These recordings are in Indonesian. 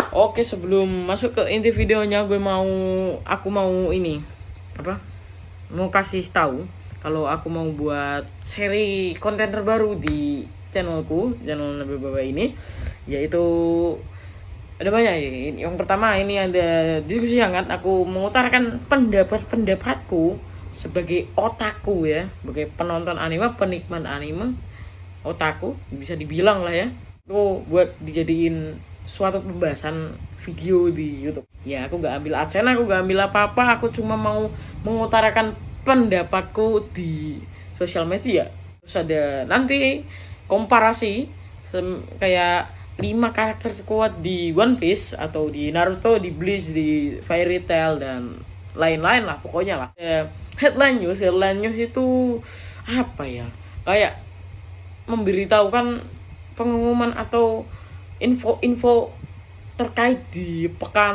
Oke, sebelum masuk ke inti videonya, aku mau ini mau kasih tahu kalau aku mau buat seri konten terbaru di channelku, channel Nabil Baba ini, yaitu ada banyak. Yang pertama ini ada diskusi hangat. Aku mengutarakan pendapatku sebagai otaku ya, sebagai penonton anime, penikmat anime, otaku bisa dibilang lah ya. Itu buat dijadiin suatu pembahasan video di YouTube. Ya, aku gak ambil adsense, aku gak ambil apa-apa, aku cuma mau mengutarakan pendapatku di sosial media. Terus ada nanti komparasi kayak 5 karakter terkuat di One Piece atau di Naruto, di Bleach, di Fairy Tail dan lain-lain lah pokoknya lah. Headline news itu apa ya? Kayak memberitahukan pengumuman atau info-info terkait di pekan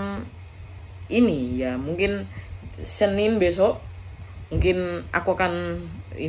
ini ya, mungkin Senin besok mungkin aku akan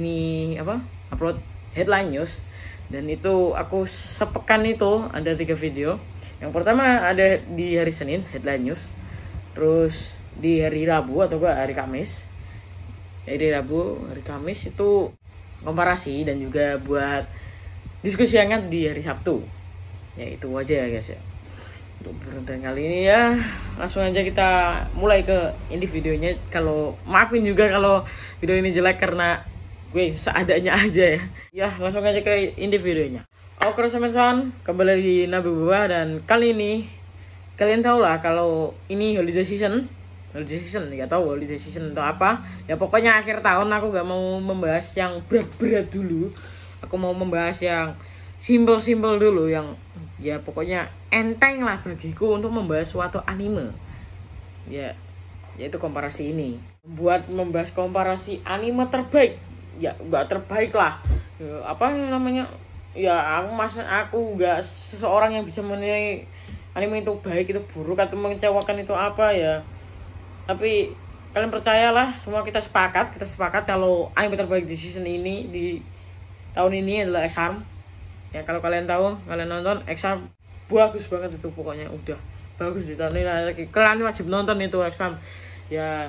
upload headline news. Dan itu aku sepekan itu ada 3 video. Yang pertama ada di hari Senin headline news, terus di hari Rabu atau hari Kamis. Hari Rabu, hari Kamis itu komparasi, dan juga buat diskusi hangat di hari Sabtu. Ya itu aja ya guys ya. Untuk konten kali ini ya, langsung aja kita mulai ke inti videonya. Kalau maafin juga kalau video ini jelek karena gue seadanya aja ya. Ya langsung aja ke inti videonya. Oke teman-teman, kembali di Nabil Baba, dan kali ini kalian tahu lah kalau ini holiday season, nggak tahu holiday season atau apa. Ya pokoknya akhir tahun aku gak mau membahas yang berat-berat dulu. Aku mau membahas yang simple dulu, yang ya pokoknya enteng lah bagiku untuk membahas suatu anime. Ya, yaitu komparasi ini. Membahas komparasi anime terbaik. Ya, enggak terbaik lah. Ya, apa namanya? Ya, aku enggak seseorang yang bisa menilai anime itu baik, itu buruk, atau mengecewakan itu apa ya. Tapi kalian percayalah, semua kita sepakat kalau anime terbaik di season ini, di tahun ini adalah X-Arm. Ya kalau kalian tahu, kalian nonton X-Arm, bagus banget itu, pokoknya udah bagus di tahun ini lagi. Kalian wajib nonton itu X-Arm. Ya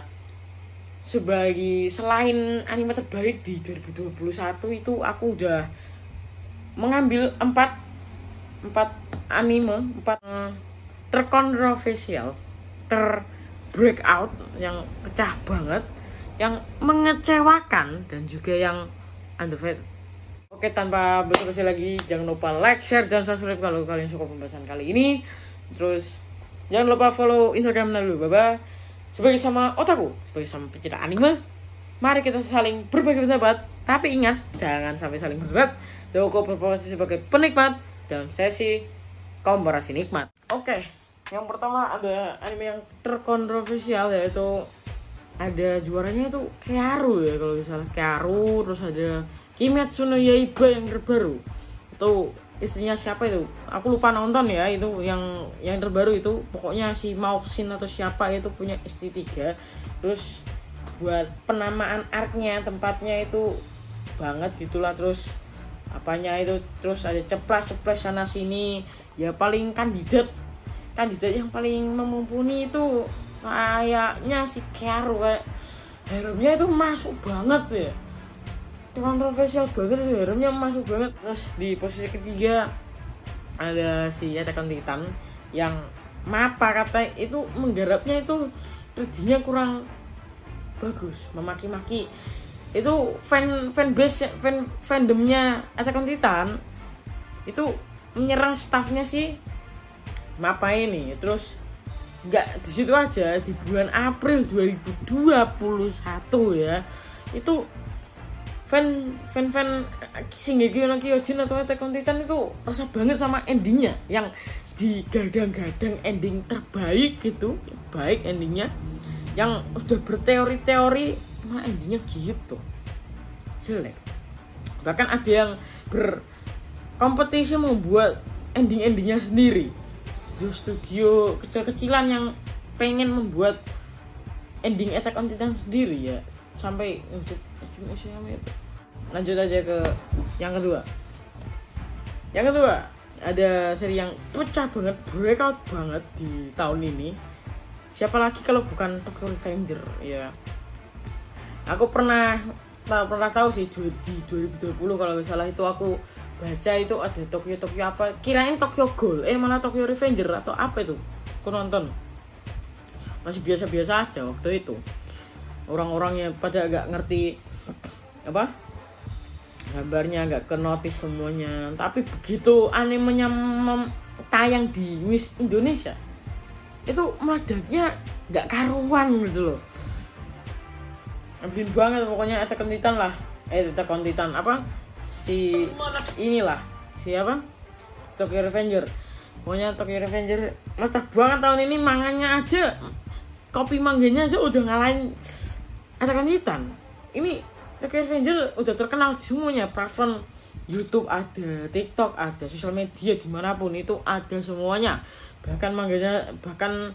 sebagai selain anime terbaik di 2021 itu, aku udah mengambil 4 anime, 4 terkontroversial, breakout, yang pecah banget, yang mengecewakan, dan juga yang underrated. Oke, tanpa basa-basi lagi, jangan lupa like, share, dan subscribe kalau kalian suka pembahasan kali ini. Terus jangan lupa follow Instagram Nabil Baba sebagai sama otaku, sebagai sama pecinta anime. Mari kita saling berbagi pendapat, tapi ingat jangan sampai saling berdebat. Cukup berposisi sebagai penikmat dalam sesi komparasi nikmat. Oke, yang pertama ada anime yang terkontroversial, yaitu ada juaranya itu Kearu ya kalau misalnya Kearu. Terus ada Kimetsu no Yaiba yang terbaru. Itu istrinya siapa itu? Aku lupa nonton ya. Itu yang terbaru itu. Pokoknya si Mauksin atau siapa itu punya istri 3. Terus buat penamaan artnya, tempatnya itu banget gitulah. Terus apanya itu, terus ada ceplas sana sini. Ya paling kandidat yang paling memumpuni itu kayaknya si Kearu. Kayak haremnya itu masuk banget ya, kontroversial banget, haremnya masuk banget. Terus di posisi ketiga ada si Attack on Titan, yang kata itu menggarapnya itu rejinya kurang bagus, memaki-maki. Itu fandomnya Attack on Titan itu menyerang staffnya si Mappa ini. Terus nggak di situ aja, di bulan April 2021 ya, itu fan Shingeki no Kyojin atau Attack on Titan itu resah banget sama endingnya, yang digadang-gadang ending terbaik gitu, baik endingnya, yang sudah berteori-teori malah endingnya gitu jelek. Bahkan ada yang berkompetisi membuat endingnya sendiri, studio kecil-kecilan yang pengen membuat ending Attack on Titan sendiri ya, sampai lanjut aja ke yang kedua. ada seri yang pecah banget, breakout banget di tahun ini. Siapa lagi kalau bukan Tokyo Revenger ya. Aku pernah tahu sih di 2020 kalau nggak salah itu aku baca itu ada Tokyo apa, kirain Tokyo Ghoul, malah Tokyo Revenger atau apa itu. Aku nonton masih biasa-biasa aja waktu itu. Orang-orangnya pada agak ngerti apa gambarnya, agak ke notice semuanya. Tapi begitu animenya tayang di Indonesia itu meledaknya nggak karuan gitu loh. Ngeblin banget pokoknya. Attack on Titan lah, Attack on Titan apa si inilah siapa Tokyo Revenger. Pokoknya Tokyo Revenger meledak banget tahun ini. Manganya aja, kopi mangganya aja udah ngalahin Attack on Titan. Ini Tokyo Revenger udah terkenal di semuanya platform, YouTube ada, TikTok ada, sosial media dimanapun itu ada semuanya. Bahkan mangganya, bahkan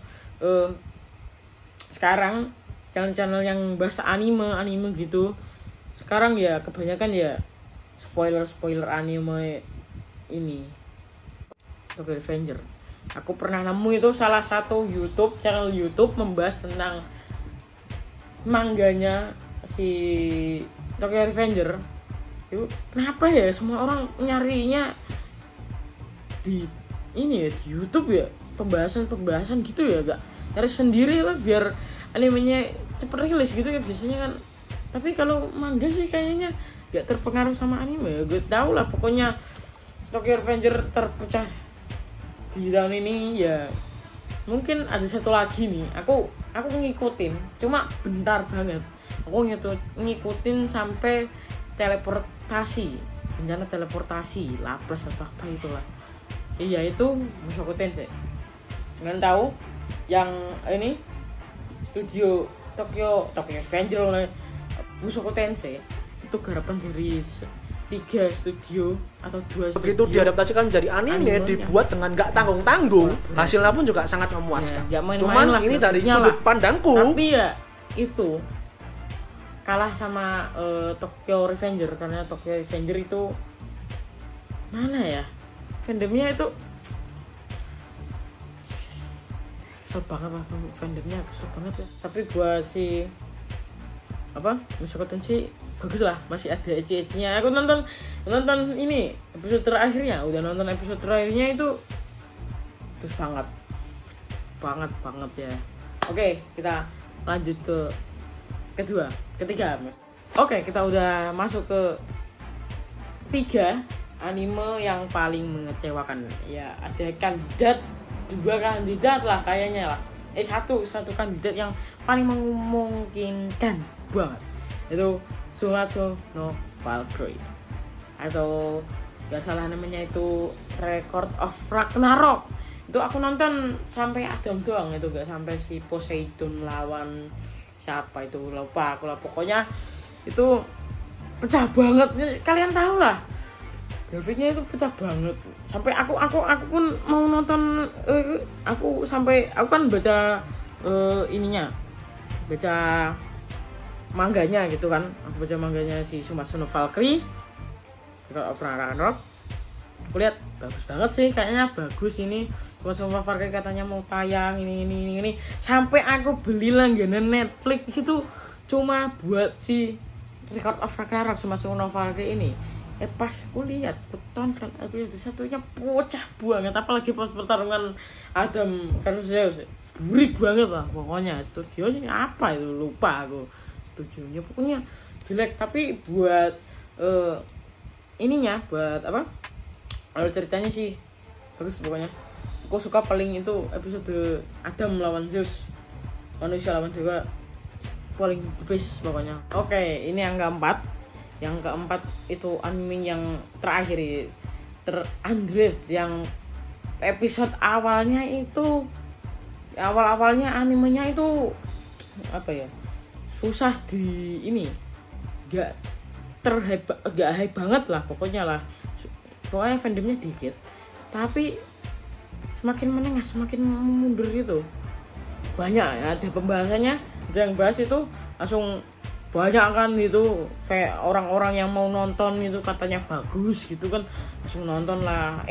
sekarang channel-channel yang bahasa anime gitu sekarang ya kebanyakan ya spoiler anime ini Tokyo Revenger. Aku pernah nemu itu salah satu channel YouTube membahas tentang mangganya si Tokyo Revenger. Itu kenapa ya semua orang nyarinya di ini ya, di YouTube ya, pembahasan gitu ya, gak cari sendiri lah biar animenya cepet rilis gitu ya biasanya kan. Tapi kalau manga sih kayaknya gak terpengaruh sama anime ya. Gue tau lah pokoknya Tokyo Revenger terpecah di tahun ini ya. Mungkin ada satu lagi nih, aku ngikutin cuma bentar banget. Aku ngikutin sampai teleportasi, bencana teleportasi Laplas atau apa itulah. Iya itu Mushoku Tensei. Kalian tahu yang ini studio Tokyo Revenger oleh Mushoku Tensei itu garapan dari 3 studio atau 2 studio. Begitu diadaptasikan jadi anime dibuat dengan gak tanggung-tanggung, hasilnya pun juga sangat memuaskan. Ya, cuman lah, ini dari sudut pandangku. Tapi ya itu kalah sama Tokyo Revenger, karena Tokyo Revenger itu mana ya, fandomnya itu kesel banget lah, fandomnya kesel banget ya. Tapi buat si Mushoku Tensei bagus lah, masih ada ecce-eccenya. Aku nonton ini episode terakhirnya, udah nonton episode terakhirnya itu terus banget ya. Oke, kita lanjut ke ketiga. Oke, kita udah masuk ke 3 anime yang paling mengecewakan. Ya, ada kandidat, 2 kandidat lah kayaknya lah. Satu kandidat yang paling memungkinkan banget. Itu Sumatsu no Valkyrie, atau gak salah namanya itu Record of Ragnarok. Itu aku nonton sampai Adam doang, itu gak sampai si Poseidon lawan siapa itu, lupa aku lah. Pokoknya itu pecah banget, kalian tahu lah grafiknya itu pecah banget. Sampai aku pun mau nonton, aku kan baca baca mangganya gitu kan. Aku baca mangganya si Sumatsu no Valkyrie, Record of Ragnarok. Aku lihat bagus banget sih, kayaknya bagus ini. Sumatsu no Valkyrie katanya mau tayang ini. Sampai aku beli langganan Netflix itu cuma buat si Record of Ragnarok Sumatsu no Valkyrie ini. Pas aku lihat, tonton episode satunya pecah banget, apalagi pas pertarungan Adam versus Zeus. Burik banget lah pokoknya. Studionya apa itu, lupa aku studionya, pokoknya jelek. Tapi buat ininya, buat apa, kalau ceritanya sih bagus pokoknya. Aku suka paling itu episode Adam lawan Zeus, manusia lawan dewa, paling best pokoknya. Oke, ini yang keempat. Yang keempat itu anime yang terakhir, Undead, yang episode awalnya itu, awalnya animenya itu apa ya, susah di ini, gak hype banget lah pokoknya fandomnya dikit. Tapi semakin menengah semakin mundur gitu, banyak ya, ada pembahasannya, ada yang bahas itu langsung banyak kan gitu, kayak orang-orang yang mau nonton itu katanya bagus gitu kan, langsung nonton lah.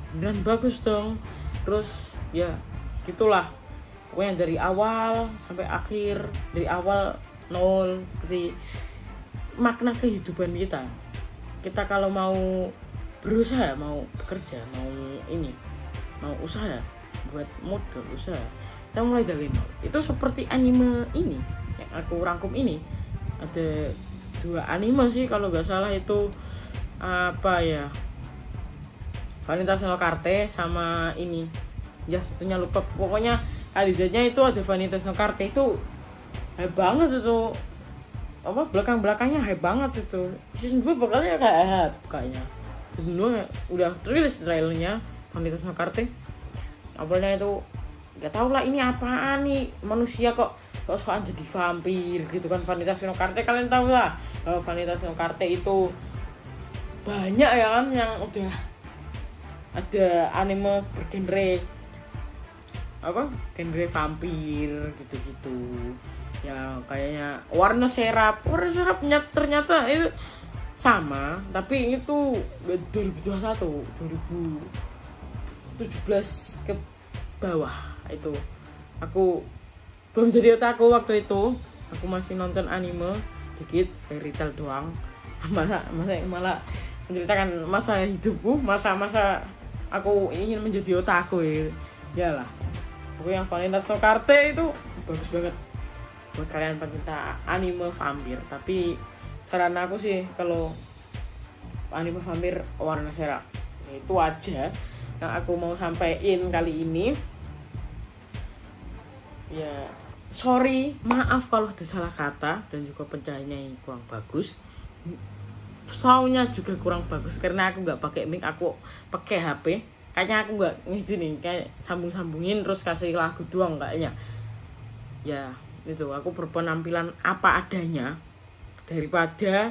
beneran bagus dong. Terus ya gitulah, pokoknya dari awal sampai akhir, dari awal nol. Seperti makna kehidupan kita kalau mau berusaha, mau bekerja, mau usaha, buat modal usaha, kita mulai dari nol. Itu seperti anime ini yang aku rangkum ini. Ada 2 anime sih kalau nggak salah, itu apa ya, Vanitas no Carte sama ini ya satunya lupa. Pokoknya kandidatnya itu ada Vanitas no Carte, itu hype banget itu, apa belakang-belakangnya hype banget itu. Season 2 bakalnya kayak hype kayaknya. Season 2 udah rilis trailernya Vanitas no Carte. Awalnya itu nggak tahu lah ini apaan nih, manusia kok soal jadi vampir gitu kan. Vanitas no Carte kalian tahu lah, kalau Vanitas no Carte itu banyak ya kan yang udah ada anime bergenre apa, genre vampir gitu-gitu ya. Kayaknya Warna Serapnya ternyata itu sama, tapi itu 2017 ke bawah. Itu aku belum jadi otaku waktu itu, aku masih nonton anime dikit, Fairy Tail doang. malah menceritakan masa hidupku, masa aku ingin menjadi otaku ya lah. Pokoknya Vanitas no Carte itu bagus banget buat kalian pencinta anime vampir. Tapi saran aku sih kalau anime vampir Warna Serap, itu aja yang aku mau sampaikan kali ini. Ya sorry, maaf kalau ada salah kata dan juga pencahayaannya yang kurang bagus, soundnya juga kurang bagus karena aku nggak pakai mic, aku pakai HP. Kayaknya aku nggak gitu nih, kayak sambungin terus kasih lagu doang kayaknya. Ya itu, aku berpenampilan apa adanya daripada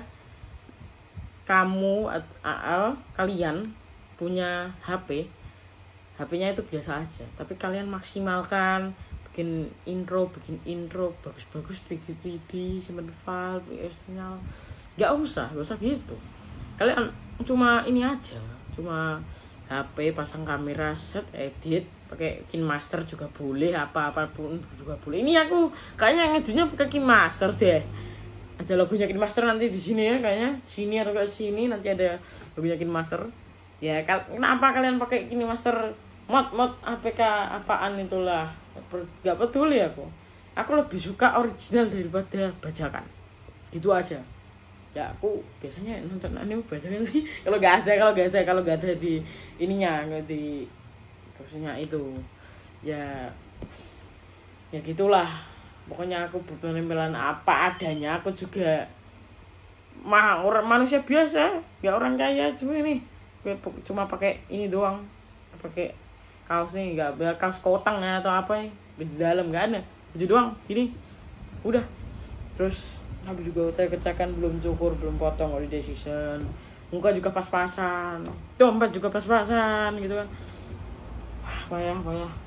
kalian punya HP-nya itu biasa aja, tapi kalian maksimalkan, bikin intro bagus-bagus, 3D simpen file, sinyal. Gak usah gitu. Kalian cuma ini aja, cuma HP, pasang kamera, set, edit, pakai KineMaster juga boleh, apapun juga boleh. Ini aku kayaknya ngeditnya pakai KineMaster deh. Ada logonya KineMaster nanti di sini ya, kayaknya sini atau ke sini nanti ada logonya KineMaster. Ya kenapa kalian pakai KineMaster mod APK apaan itulah, gak peduli aku. Aku lebih suka original daripada bajakan. Gitu aja. Ya aku biasanya nonton anime bajakan sih kalau gak ada di ininya, di maksudnya itu ya gitulah. Pokoknya aku berpenampilan apa adanya. Aku juga orang manusia biasa, gak orang kaya cuma ini, cuma pakai ini doang, pakai kaos nih, gak kaos kotang ya atau apa nih di dalam, gak ada, baju doang gini udah. Terus habis juga kecakan, belum cukur, belum potong holiday season, muka juga pas-pasan, dompet juga pas-pasan gitu kan. Payah.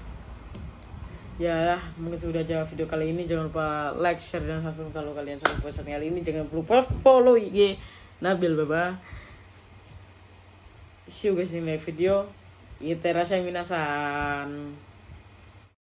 Ya lah, mungkin sudah aja video kali ini. Jangan lupa like, share, dan subscribe kalau kalian suka podcast kali ini. Jangan lupa follow IG Nabil Baba. See you guys in the next video. Iterasai minasan.